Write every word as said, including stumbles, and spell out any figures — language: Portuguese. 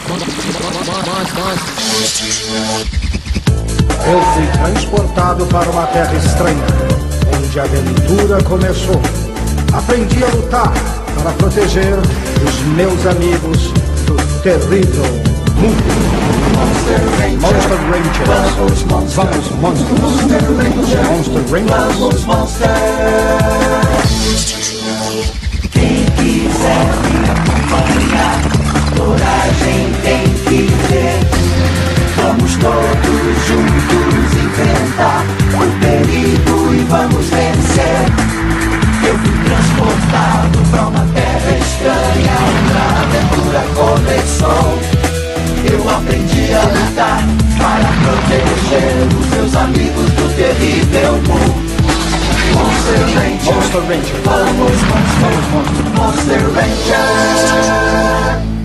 Eu fui transportado para uma terra estranha, onde a aventura começou. Aprendi a lutar para proteger os meus amigos do terrível mundo. Monster Rancher. Vamos, monstros. Monster Rancher. Monster Rancher. Vamos, monsters. Quem quiser me acompanhar, coragem tem que ter. Vamos todos juntos enfrentar o perigo e vamos vencer. Eu fui transportado pra uma terra estranha, onde a aventura começou. Eu aprendi a lutar para proteger os meus amigos do terrível mundo. Monster Rancher, Monster Rancher, vamos, Monster, Monster Rancher.